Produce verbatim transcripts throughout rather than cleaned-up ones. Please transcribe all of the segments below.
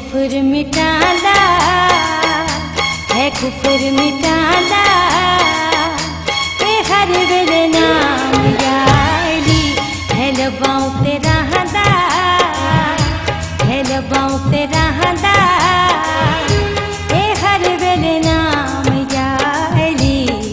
कुफर मिटांदा है कुफर मिटांदा ए हर वेले नाम यारी है लबाऊं ते रहंदा है लबाऊं ते रहंदा ए हर वेले नाम यारी।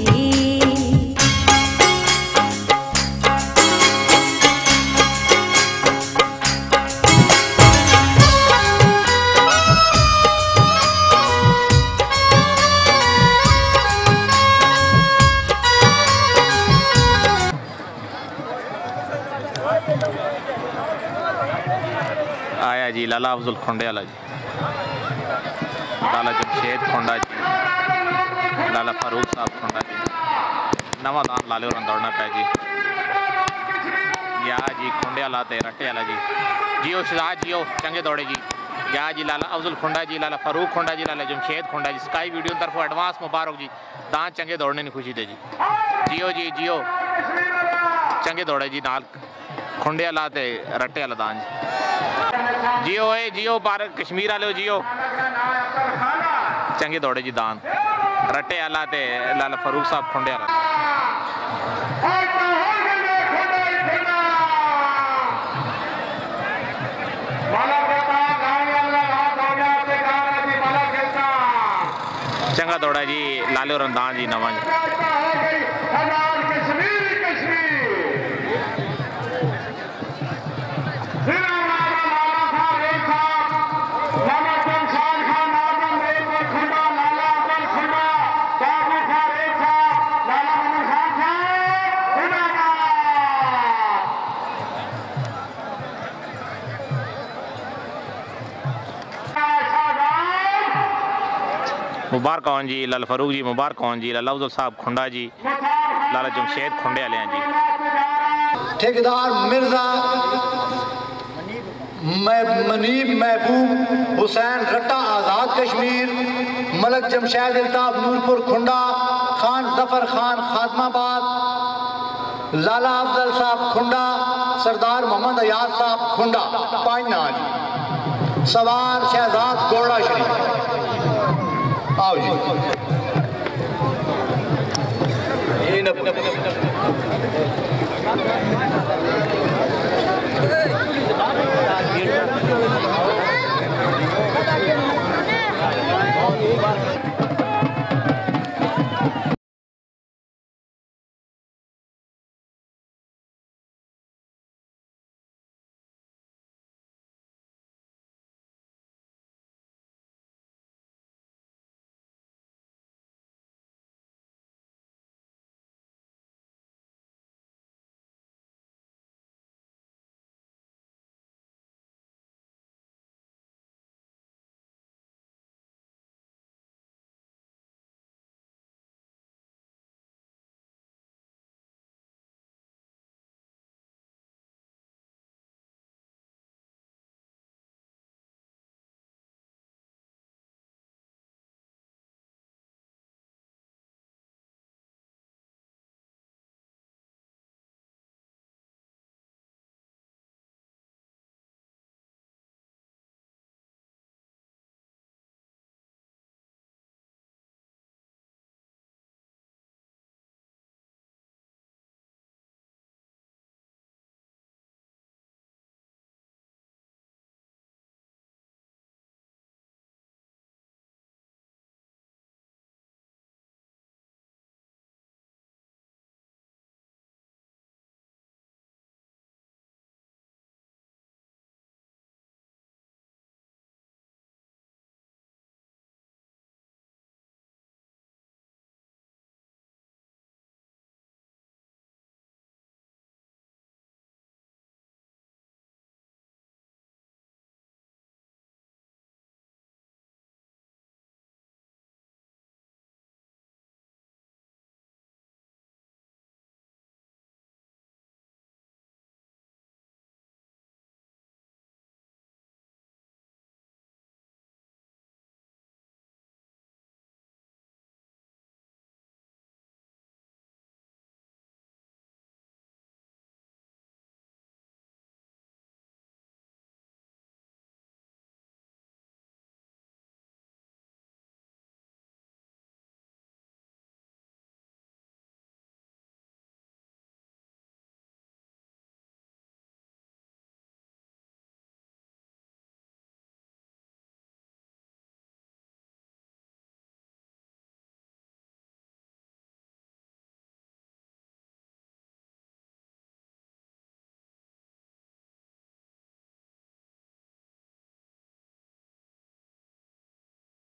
आया जी लाला अफजल खोंडेवाला जी, लाला जमशेद खोंडा जी, लाला फारूक साहब खोंडा जी, नवा दान लाले और दौड़ना पै जी। या जी खोंडेवाला ते रट्टेवाला जी, जियो शहजाद जियो चंगे दौड़े जी। या जी लाला अफजल खोंडा जी, लाला फारूक खोंडा जी, लाला जमशेद खोंडा जी, स्काई वीडियो तरफ एडवांस मुबारक जी। दान चंगे दौड़ने की खुशी दे जी। जियो जी जियो चंगे दौड़े जी नाल खोंडेवाला ते रट्टेवाला दान जी। जियो ए जियो पार कश्मीर वाले जियो चंगे दौड़े जी दान रट्टे आला ते लाला फारूक साहब खोंडे आला। चंगा दौड़ा जी लाले और दान जी नवा जी। मुबारक कौन जी लाला फारूक जी, मुबारक कौन जी लाला अफजल साहब खुंडा जी, लाला जमशेद खुंडे वाले जी। ठेकेदार मिर्जा मनीब महबूब हुसैन रट्टा आज़ाद कश्मीर, मलक जमशेद इल्ताफ नूरपुर खुंडा, खान जफर खान खातमाबाद, लाला अफजल साहब खुंडा, सरदार मोहम्मद अयाज साहब खुंडा पाँच नाम, सवार शहजाद गोड़ा शरीफ। आओ जी ये न